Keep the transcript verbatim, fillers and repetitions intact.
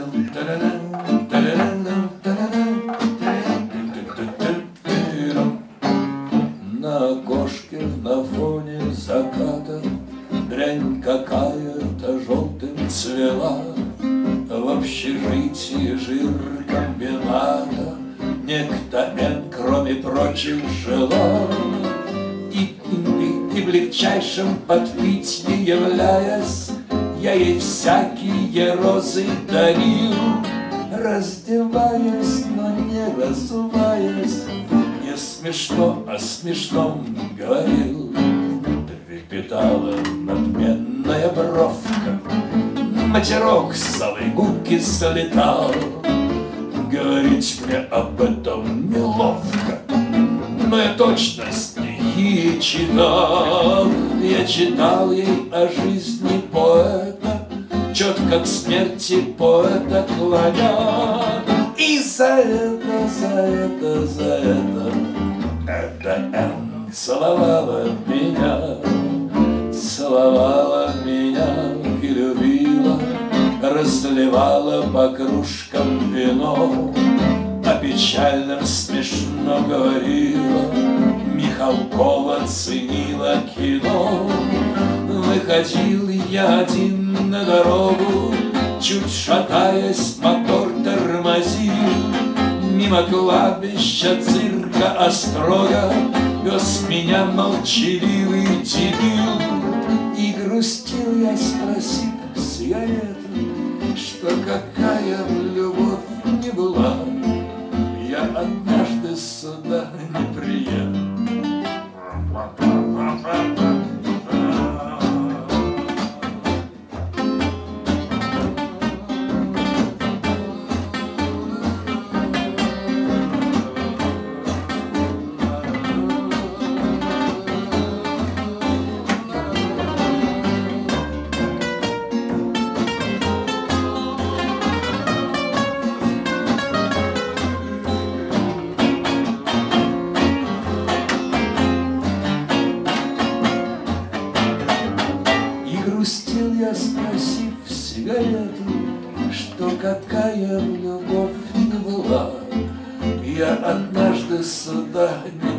На окошке на фоне заката дрянь какая-то желтым цвела. В общежитии жир комбината некто Н, кроме прочих, желал. И, и, и в легчайшем подпитии являясь, я ей всякие розы дарил, раздеваясь, но не разуваясь, не смешно, о смешном говорил. Трепетала надменная бровка, матерок с залой губки слетал. Говорить мне об этом неловко, но я точно стихи читал. Я читал ей о жизни поэта, четко к смерти поэта клоня. И за это, за это, за это эта Н целовала меня, целовала меня и любила, разливала по кружкам вино, о печальном смешно говорила, Михалкова ценила кино. Выходил я один на дорогу, чуть шатаясь, мотор тормозил. Мимо кладбища цирка Острога вез меня молчаливый дебил. И грустил я, спросив сигареты, что какая любовь не была, я однажды сюда не приеду. Грустил я, спросив сигарету, что какая любовь не была, я однажды сюда не